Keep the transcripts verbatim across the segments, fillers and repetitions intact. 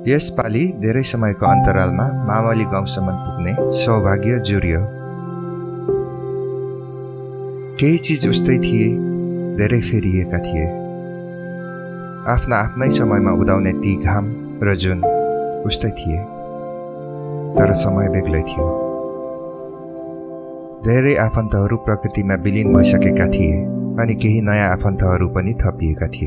यसपालि धेरै समयको अन्तरालमा मावली गाउँसम्म पुग्ने सौभाग्य जुर्यो। केही चिज उस्तै थिए, धेरै फेरिएका थिए। आफ्ना आफ्नै समयमा उदाउने ती घाम र जुन उस्तै थिए, तर समय बेग्लै थियो। धेरै आफन्तहरू प्रकृतिमा विलीन भइसकेका थिए अनि केही नयाँ आफन्तहरू पनि थपिएका थिए।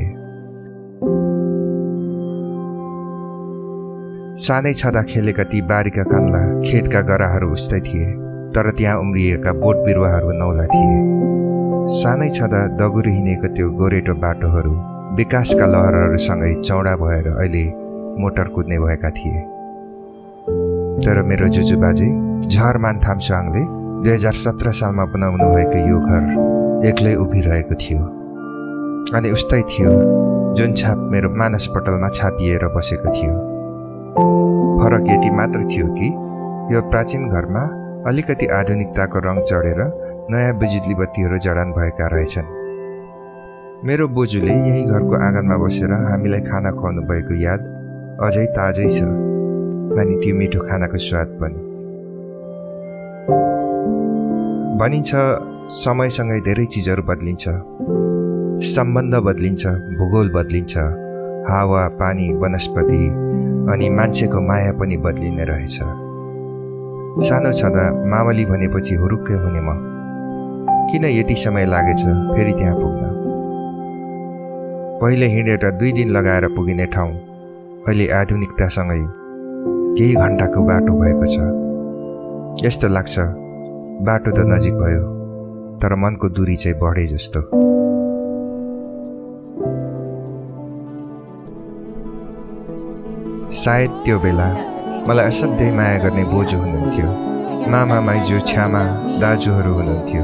सानै छँदा खेलेका ती बारीका कान्ला खेतका गराहरू उस्तै थिए, तर त्यहाँ उम्रिएका बोट बिरुवाहरू नौला थिए। सानै छँदा दगुरी हिँडेको त्यो गोरेटो बाटोहरू विकासका लहरहरूसँगै चौडा भएर अहिले मोटर कुद्ने भएका थिए। तर मेरो जुजुबाजे झरमान थाम्साङले दुई हजार सत्र सालमा बनाउनु भएको यो घर एक्लै उभिरहेको थियो अनि उस्तै थियो जुन छाप मेरो मानसपटलमा छापिएर बसेको थियो। फरक यति मात्र थियो कि यो प्राचीन घरमा अलिकति आधुनिकताको रङ चढेर नयाँ बिजुली बत्तीहरू जडान भएका रहेछन्। मेरो बोजूले यही घरको आँगनमा बसेर हामीलाई खाना खुवाउनु भएको याद अझै ताजै छ, अनि त्यो मिठो खानाको स्वाद पनि। भनिन्छ समयसँगै धेरै चिजहरू बदलिन्छ, सम्बन्ध बदलिन्छ, भूगोल बदलिन्छ, हावा, पानी, वनस्पति अनि मान्छेको माया पनि बदलिने रहेछ। सानो छँदा मावली भनेपछि हुरुक्कै हुने म किन यति समय लागेछ फेरि त्यहाँ पुग्न। पहिले हिँडेर दुई दिन लगाएर पुगिने ठाउँ अहिले आधुनिकतासँगै केही घण्टाको बाटो भएको छ। यस्तो लाग्छ बाटो त नजिक भयो, तर मनको दूरी चाहिँ बढे जस्तो। सायद त्यो बेला मलाई असाध्यै माया गर्ने बोजू हुनुहुन्थ्यो, मामा माइजू छ्यामा दाजुहरू हुनुहुन्थ्यो।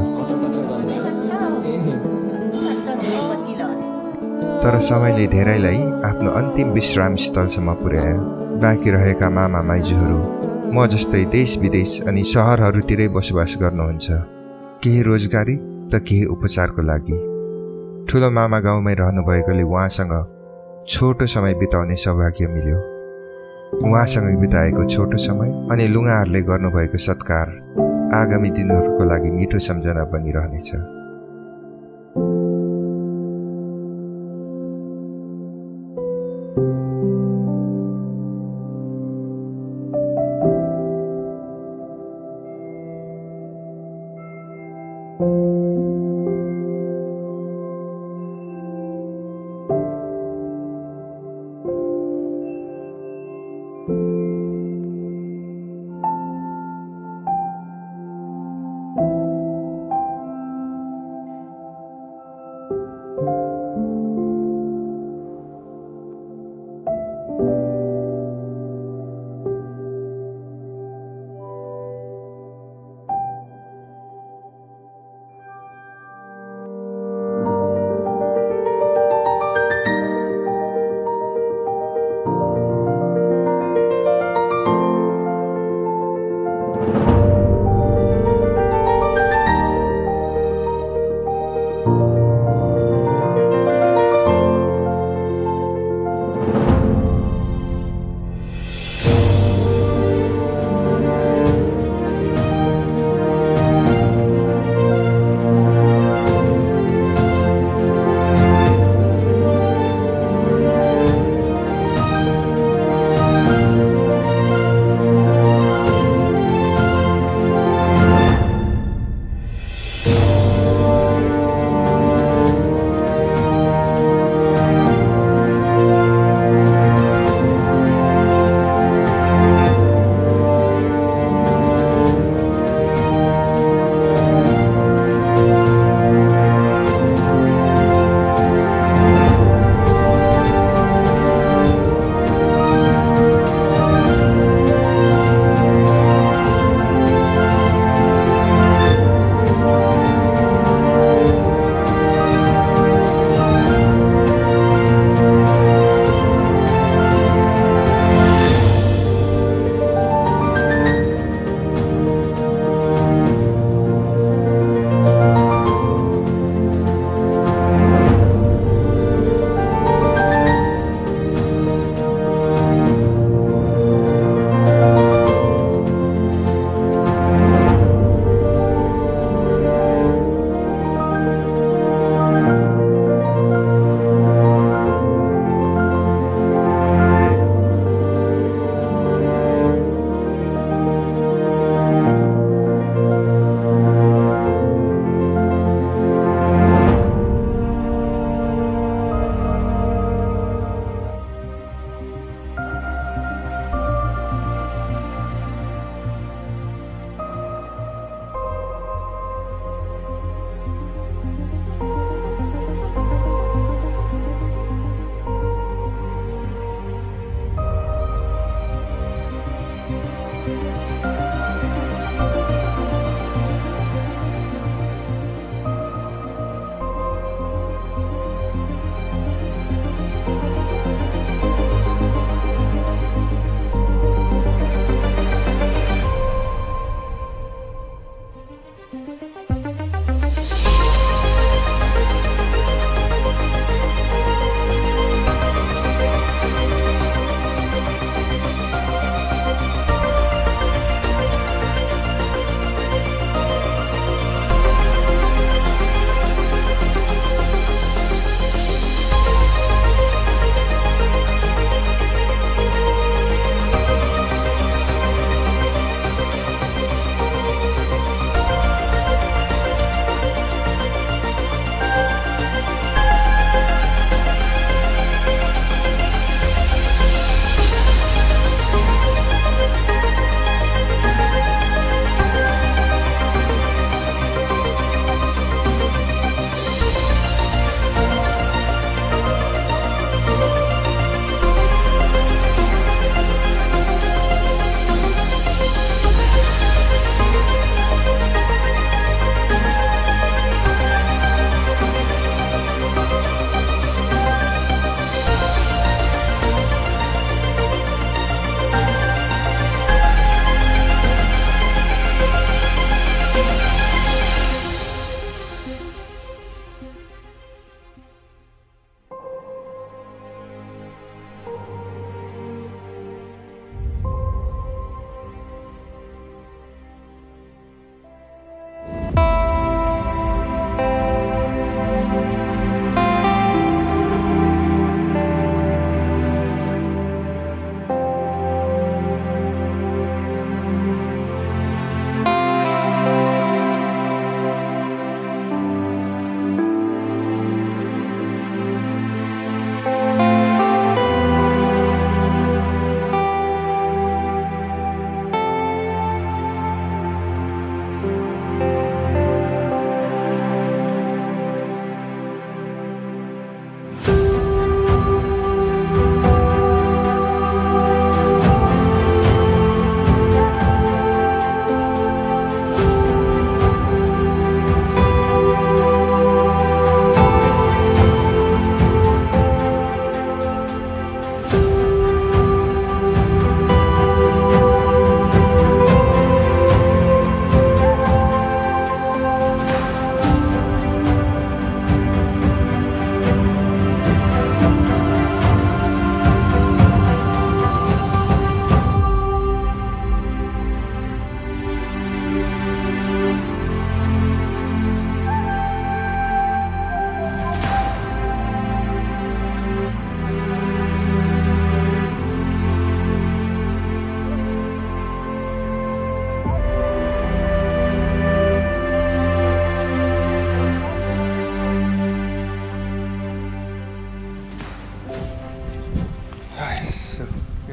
तर समयले धेरैलाई आफ्नो अन्तिम विश्राम स्थलसम्म पुर्यायो। बाँकी रहेका मामा माइजूहरू म जस्तै देश विदेश अनि सहरहरूतिरै बसोबास गर्नुहुन्छ, केही रोजगारी त केही उपचारको लागि। ठुलो मामा गाउँमै रहनुभएकोले उहाँसँग छोटो समय बिताउने सौभाग्य मिल्यो। उहाँसँगै बिताएको छोटो समय अनि लुगाहरूले गर्नुभएको सत्कार आगामी दिनहरूको लागि मिठो सम्झना बनिरहनेछ।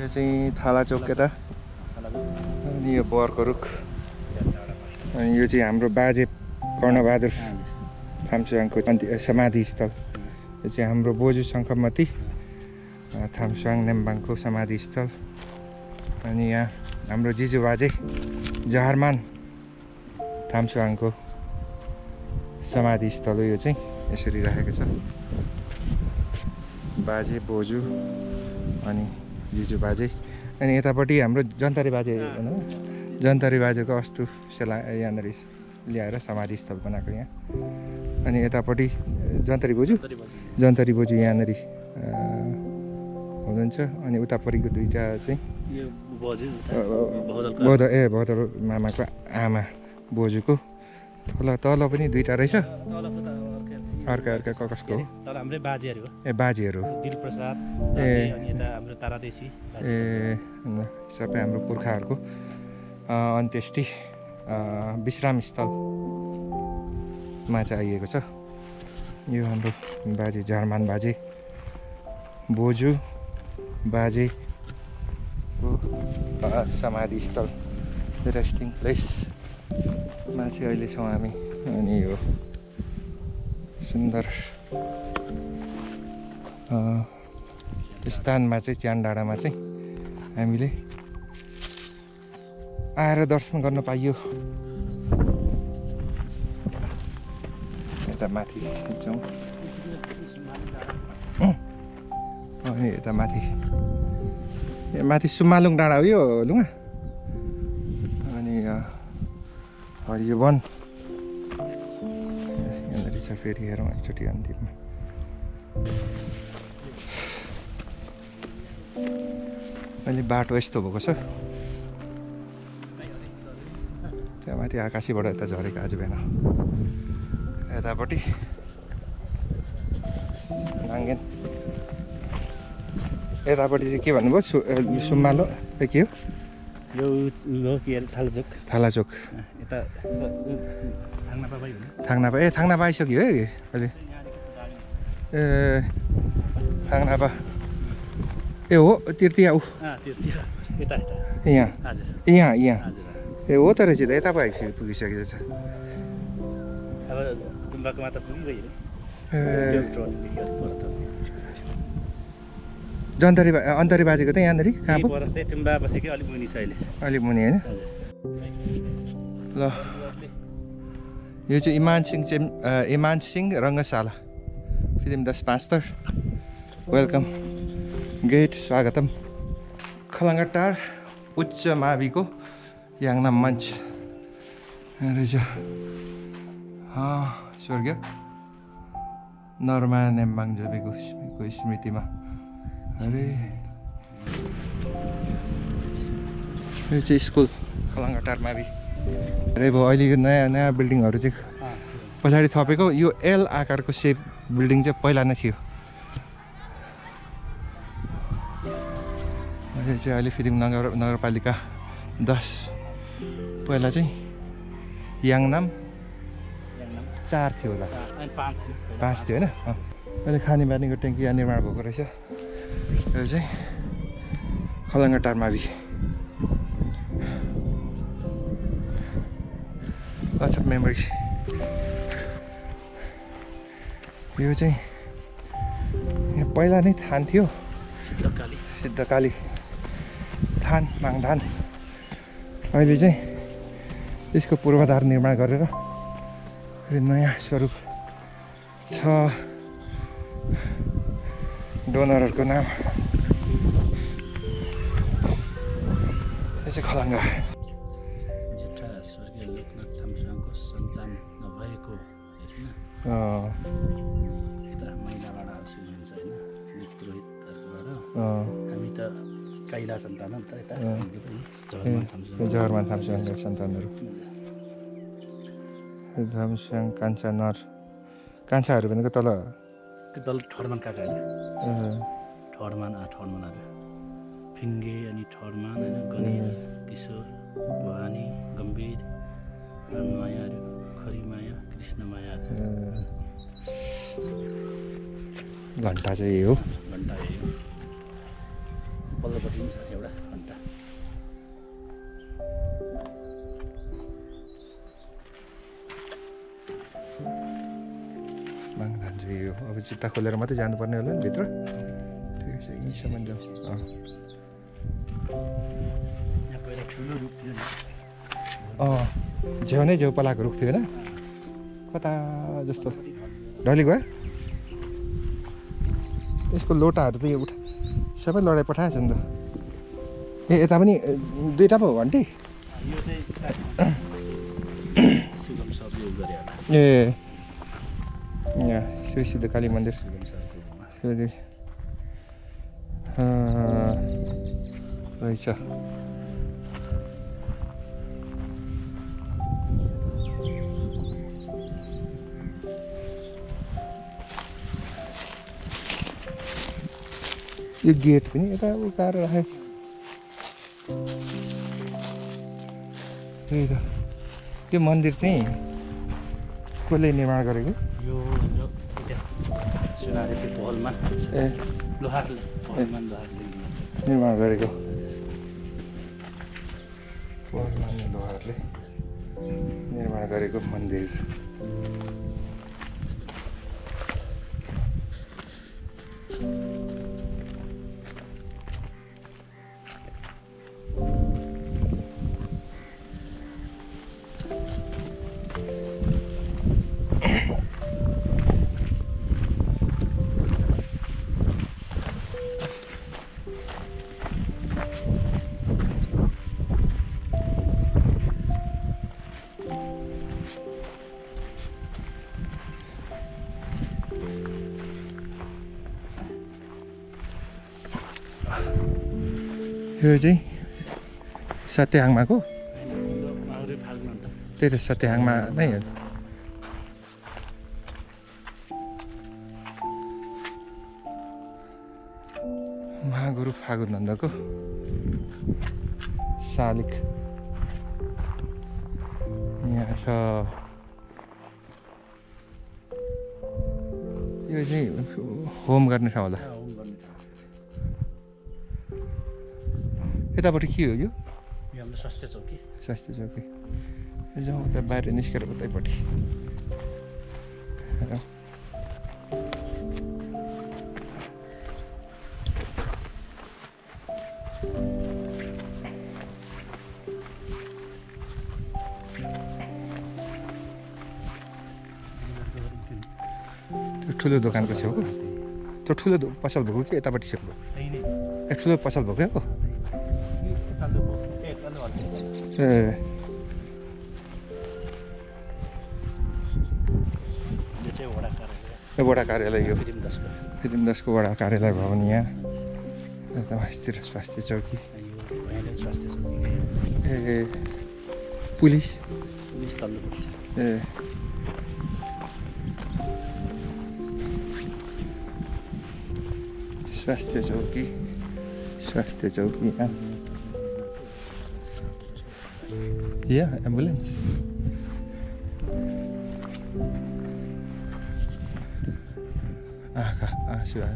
चाहिँ थाला चौक यता अनि यो बरको रुख अनि यो चाहिँ हाम्रो बाजे कर्णबहादुर थाम्सुवाङको समाधि स्थल। यो चाहिँ हाम्रो बोजू शङ्खमती थाम्सुवाङ नेम्बाङको समाधि स्थल। अनि यहाँ हाम्रो जिजु बाजे जहरमान थाम्सुवाङको समाधि स्थल हो। यो चाहिँ यसरी राखेको छ, बाजे बोजू अनि जिजु बाजे। अनि यतापट्टि हाम्रो जन्तरी बाजे होइन, जन्तरी बाजेको अस्तु सेला यहाँनिर ल्याएर समाधि स्थल बनाएको यहाँ। अनि यतापट्टि जन्तरी बोजू जन्तरी बोजू यहाँनिर हुनुहुन्छ। अनि उतापट्टिको दुईवटा चाहिँ बौद्ध ए बौद्ध मामाको आमा बोजूको। तल तल पनि दुईवटा रहेछ, अर्का अर्का कसको हो? हाम्रै बाजेहरू ए बाजेहरू दिलप्रसाद ए हाम्रो तारादेशी ए सबै हाम्रो पुर्खाहरूको अन्त्येष्टि विश्राम स्थलमा चाहिँ आइएको छ। यो हाम्रो बाजे जर्मन बाजे बोजू बाजेको समाधि स्थल रेस्टिङ प्लेसमा चाहिँ अहिले छौँ हामी। अनि यो सुन्दर स्थानमा चाहिँ च्यान डाँडामा चाहिँ हामीले आएर दर्शन गर्न पाइयो। यता माथि जाउँ अनि यता माथि ए माथि सुम्मालुङ डाँडा हो यो लुगा। अनि हरियो वन यहाँनिर छ। फेरि हेरौँ एकचोटि अन्तिममा। अहिले बाटो यस्तो भएको छ, त्यहाँ माथि आकाशीबाट यता झरेको आज बिहान। यतापट्टि नाङ्गेन, यतापट्टि चाहिँ के भन्नुभयो? सु सुम्मालो ए के हो यो के अरे थालाचोक थालाचोक यता थाङ्नापा ए थाङ्नापा आइसक्यो है अहिले ए थाङ्नापा ए हो तिर्तिया ऊ यहाँ यहाँ यहाँ ए हो त रहेछ त यता पो आइसक्यो पुगिसकेको छ। अब गुम्बाको मात्र पुगिगयो जन्तरी अन्तरी बाजेको त यहाँनिर कहाँ पो तुम्बा बसेको अलिक मुनि छ अहिले, अलिक मुनि होइन। ल यो चाहिँ इमान सिंह चाहिँ इमान सिंह रङ्गशाला फिल्म दस पास्टर वेलकम गेट स्वागतम। खलङ्गाटार उच्च माविको याङनाम मञ्च रहेछ। स्वर्गीय नरमा नेम्बाङ जोबेको स्मृतिमा। अरे यो चाहिँ स्कुल खलङ्गाटार मावि अरे भयो। अहिले यो नयाँ नयाँ बिल्डिङहरू चाहिँ पछाडि थपेको। यो एल आकारको सेप बिल्डिङ चाहिँ पहिला नै थियो। अहिले चाहिँ अहिले फिदिङ नगर नगरपालिका दस, पहिला चाहिँ याङनाम चार थियो होला, पाँच थियो होइन। अहिले खानेपानीको ट्याङ्की यहाँ निर्माण भएको रहेछ। यो चाहिँ खलङ्गाटार मावि। Lots of memory. यो चाहिँ यहाँ पहिला नै थान थियो, सिद्धकाली थान माङधान। अहिले चाहिँ यसको पूर्वाधार निर्माण गरेर फेरि नयाँ स्वरूप छ। डोनरहरूको नाम यो चाहिँ खलङ्गा। जेठा स्वर्गीय लोकनाथ थाम्सुवाङको सन्तान नभएको यता महिलाबाट सुरु हुन्छ होइन, पुरोहितहरूबाट। हामी त काइला सन्तान हो त यता जहरमान थाम्सुवाङका सन्तानहरू। थाम्सुवाङ कान्छा नर कान्छाहरू भनेको तल दल ठडमान काका होइन, ठडमान आ ठडमानहरू फिङ्गे अनि ठडमान होइन, गणेश किशोर भवानी गम्भीर रनमायाहरू खरीमाया कृष्णमाया। घन्टा चाहिँ यही हो, घन्टा यही हो। पल्लोपट्टि पनि छ एउटा माङधान चाहिँ यो अब जुत्ता खोलेर मात्रै जानुपर्ने होला नि भित्र ठिकै छ यहीँसम्म जाउँ अँ अँ झ्याउ नै झ्याउ पलाएको रुख थियो होइन कता जस्तो ढली गयो यसको लोटाहरू त यो उठा सबै लडाइ पठाएछ नि त ए यता पनि दुईवटा पो हो घन्टी ए यहाँ श्री सिद्धकाली मन्दिर रहेछ यो गेट पनि यता उकाएर राखेको छ त्यही त त्यो मन्दिर चाहिँ कसले निर्माण गरेको यो सुनार त्यो पहलमा ए लोहारले पहलमा लोहारले निर्माण गरेको पहलमा लोहारले निर्माण गरेको मन्दिर यो चाहिँ सत्यहाङमाको त्यही त सत्यहाङमा नै हो महागुरु फागु नन्दको शालिक यहाँ छ यो चाहिँ होम गर्ने ठाउँ होला यतापट्टि के हो यो हाम्रो स्वास्थ्य चौकी स्वास्थ्य चौकी जाउँ उता बाहिर निस्केर उतैपट्टि त्यो ठुलो दोकानको छेउको त्यो ठुलो पसल भएको कि यतापट्टि छेउको एक ठुलो पसल भएको हो ए वडा कार्यालय यो फिल्म दसको वडा कार्यालय भवन यहाँ यता मास्तिर स्वास्थ्य चौकी ए पुलिस ए स्वास्थ्य चौकी स्वास्थ्य चौकी यहाँ Yeah, ambulance. Ah, kah, ah, sudah.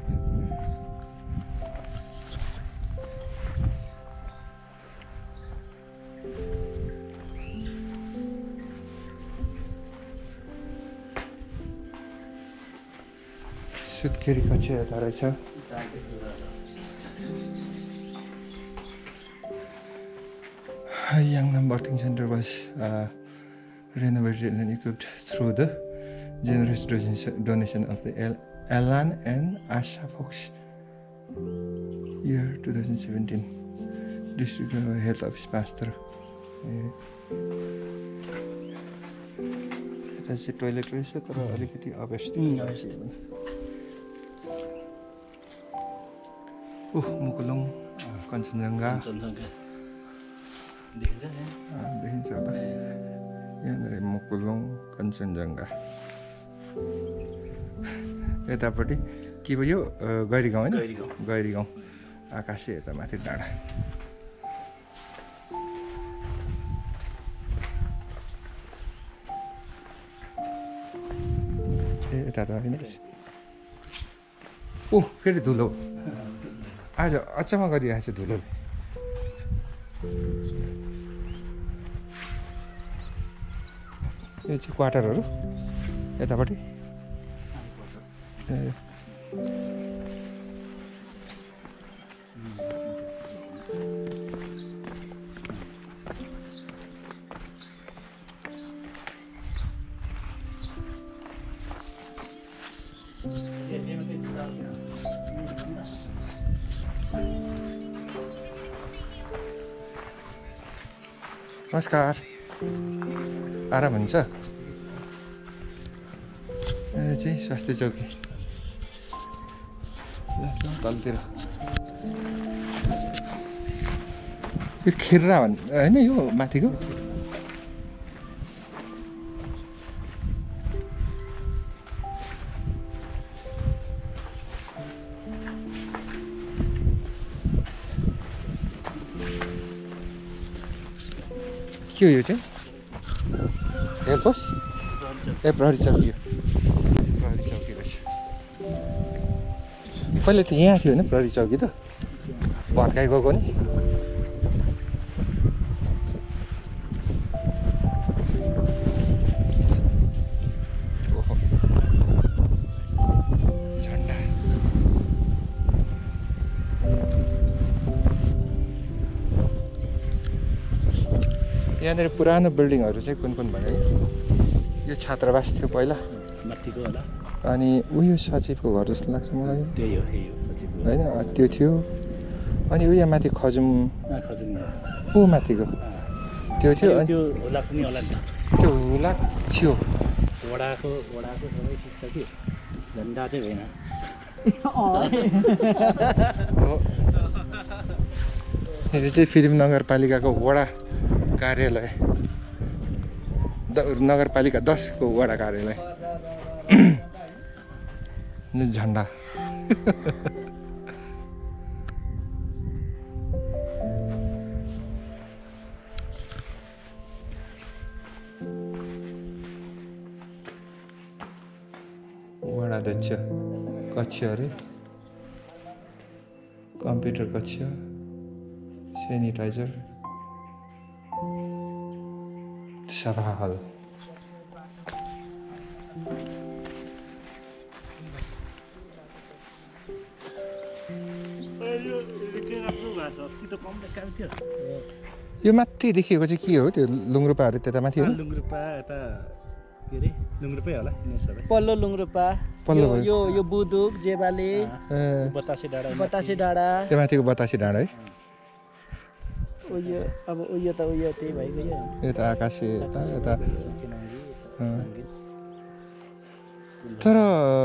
Sutkiri kacau ada rasa. Yangnam Birthing Center was uh, renovated and equipped through the generous donation of the Alan and Asha Fox year twenty seventeen District Health Office Pastor. It has a toilet reset or a little अवस्थित Oh, Mukulung, Kanchenjunga. देखिन्छ होला यहाँनिर मुकुलुङ कञ्चनजङ्घा यतापट्टि के भयो गैरी गाउँ होइन गैरी गाउँ आकाशे यता माथि डाँडा ए यता त होइन ओ फेरि धुलो आज अचम्म गरिरहेको छ धुलोले यो चाहिँ क्वार्टरहरू यतापट्टि नमस्कार आराम हुन्छ ए चाहिँ स्वास्थ्य चौकी तलतिर यो खिर्रा भन् होइन यो माथिको के हो यो चाहिँ हेल्पोस् ए प्रहरी चौकी हो प्रहरी चौकी रहेछ पहिले त यहाँ थियो होइन प्रहरी चौकी त भत्काइ गएको नि ओहो झन्डा यहाँनिर पुरानो बिल्डिङहरू चाहिँ कुन कुन भने यो छात्रावास थियो पहिला माथिको होला अनि उयो सचिवको घर जस्तो लाग्छ मलाई त्यही हो त्यही हो सचिवको होइन त्यो थियो अनि उयो माथि खजुम खजुम ऊ माथिको त्यो थियो अनि त्यो होला पनि होला नि त्यो हुलाक थियो वडाको वडाको सबै ठिक छ कि झन्डा चाहिँ होइन यो चाहिँ फिल्म नगरपालिकाको वडा कार्यालय नगरपालिका दसको वडा कार्यालय झन्डा वडाध्यक्ष कक्ष अरे कम्प्युटर कक्ष सेनिटाइजर सभा हल यो माथि देखिएको चाहिँ के हो त्यो लुङरुपाहरू त्यता माथि हो लुङरुपा यता के अरे लुङरुपै होला पल्लो लुङरुपा पल्लो यो यो बुदुक जेबाले बतासे डाँडा बतासे डाँडा त्यो माथिको बतासे डाँडा है उयो अब उयो त उयो त्यही भइगयो यता आकाशे यता यता तर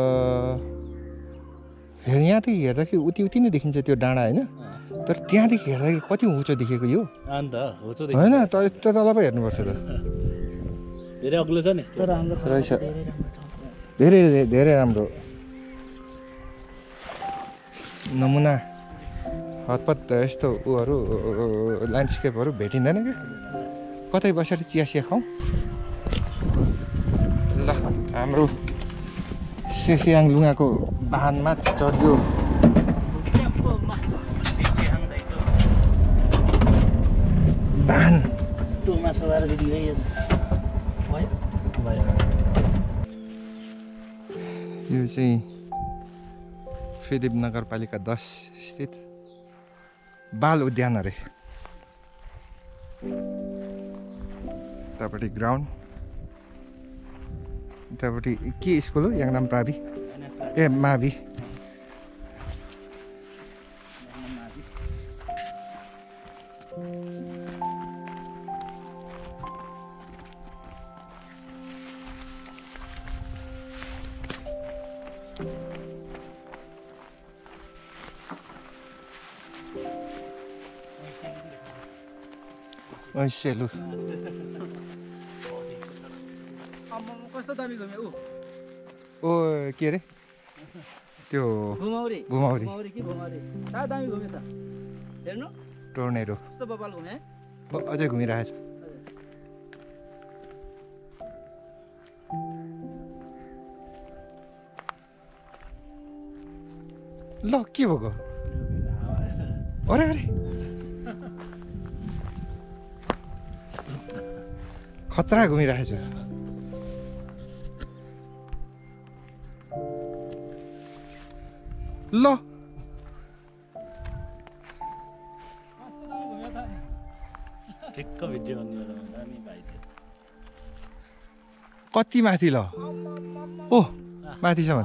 यहाँदेखि हेर्दाखेरि उति उति नै देखिन्छ त्यो डाँडा होइन तर त्यहाँदेखि हेर्दाखेरि कति होचो देखेको यो होइन त यता तल पो हेर्नुपर्छ त धेरै अग्लो छ नि तर हाम्रो रहेछ धेरै धेरै राम्रो नमुना हतपत यस्तो उहरू ल्यान्डस्केपहरू भेटिँदैन क्या कतै बसेर चिया सिया खाउँ ल हाम्रो सेसियाङ लुङाको वाहनमा चढ्यो वाहन टोमा सवार गरिरहेछ यो चाहिँ फिलिप नगरपालिका दस स्थित बाल उद्यान अरे यतापट्टि ग्राउन्ड यतापट्टि के स्कुल हो याङनाम प्रावि ए मावि सेलु कस्तो दामी घुम्यो ऊ ओ के अरे त्यो घुमाउरी घुमाउरी घुमाउरी कि घुमाउरी साह्रै दामी घुम्यो त हेर्नु टोर्नेडो कस्तो बबाल घुमे अझै घुमिरहेछ ल के भएको अरे अरे खतरा घुमिरहेछ ल ठिक्क भिडियो दामी पाइदियो कति माथि ल ओ माथिसम्म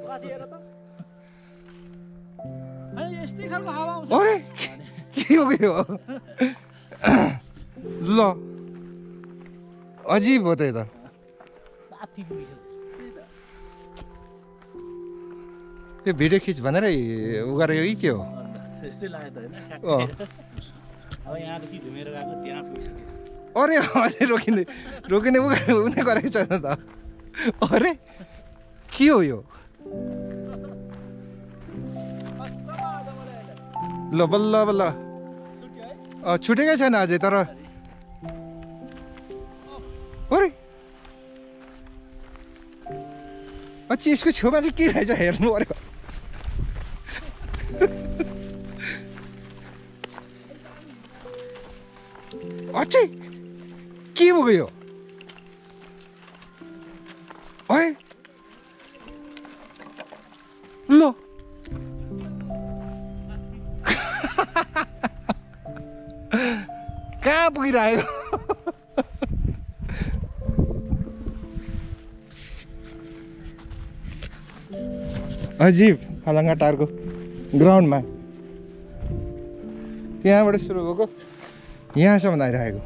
यस्तै खालको हावा आउँछ अरे के हो के हो ल अजिब हो त यो त माथि पुगिसक्यो यो भिडियो खिच भनेर उ गरेको कि के हो त्यस्तै लाग्यो त होइन अँ। अब यहाँदेखि घुमेर गएको त्यहाँ पुगिसक्यो अरे अझै रोकिने रोकिने उ उनी गरेको छैन त अरे के हो यो ल बल्ल बल्ल अँ छुटेकै छैन अझै तर अरे अझै यसको छेउमा चाहिँ के रहेछ हेर्नु पर्यो अझै के भएको यो अरे ल कहाँ पुगिरहेको अजिब खलङ्गा टारको ग्राउन्डमा त्यहाँबाट सुरु भएको यहाँसम्म आइरहेको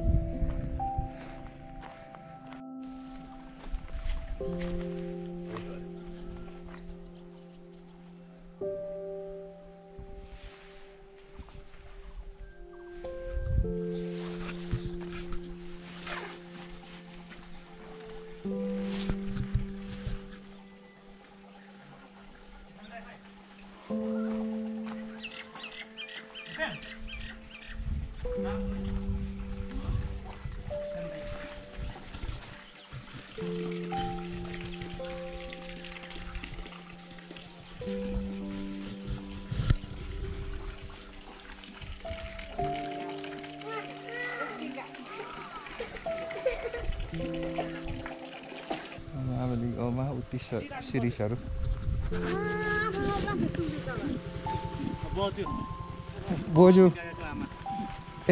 मावली गाउँमा उति सिरिसहरू बोजू ए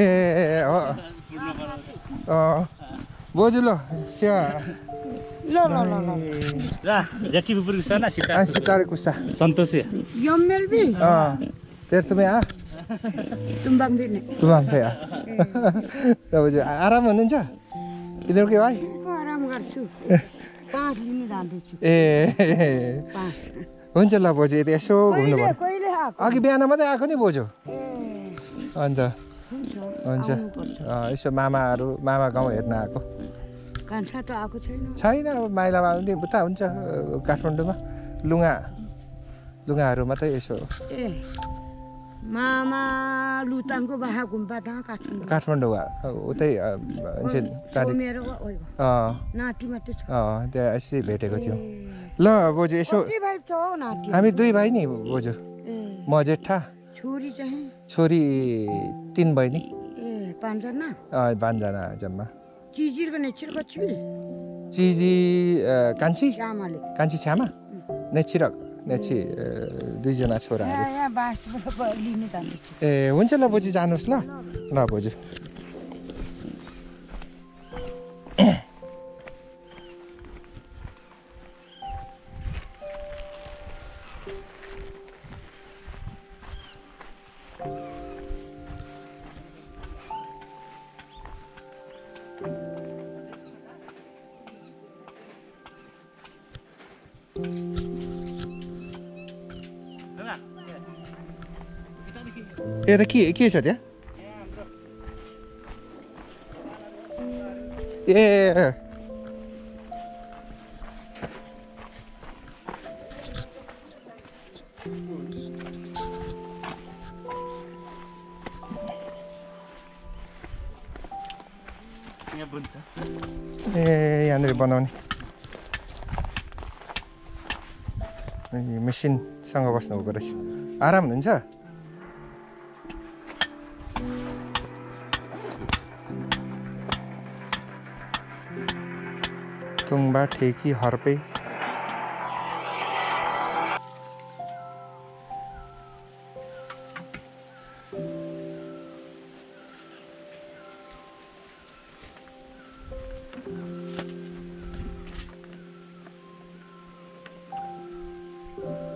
बोजू ल स्या ल ल ल ल ल जेठी पुपुर कुसा ना सीता सितारे कुसा संतोष यम्मेल भी अँ तेरो तुम्हें आ तुम्बाङ दिने तुम्हाङ खै आ बोजू आराम हुनुहुन्छ यिनीहरू के भाइ आराम गर्छु पाँच लिन जाँदैछु ए पाँच हुन्छ ल बोजू यति यसो घुम्नु कहिले पर्यो कहिले आएको अघि बिहान मात्रै आएको नि बोजू ए अन्त हुन्छ हुन्छ आउनुपर्छ। अँ, यसो मामाहरू मामा गाउँ हेर्न आएको कान्छा त आएको छैन छैन अब माइलामा पनि उता हुन्छ अ, काठमाडौँमा लुगा लुगाहरू मात्रै यसो ए मामा लुतानको बाहा गुम्बा त काठमाडौँ काठमाडौँ अ, उतै अ, मान्छे त्यहाँदेखि मेरो ओइ अँ नाति मात्रै छ अँ त्यहाँ यसै भेटेको थियो ए ल बोजू यसो कति भाइ छ हौ नाति हामी दुई भाइ नि बोजू ए म जेठा छोरी चाहिँ छोरी तिन बहिनी ए पाँचजना अँ, पाँचजना जम्मा चिजिरको नेचर कच्ची चिजी अ, कान्छी आमाले कान्छी छ्यामा नेची र नेची अ, दुईजना छोराहरू यहाँ यहाँ बाँसबाट लिन जाँदैछु ए हुन्छ ल बोजू जानुहोस् ल ल बोजू ए त के के छ त्यहाँ ए यहाँ बुन्छ ए यहाँनिर बनाउने ए, मेसिनसँग बस्नुभएको रहेछ आराम हुनुहुन्छ तुङबा ठेकी हर्पे है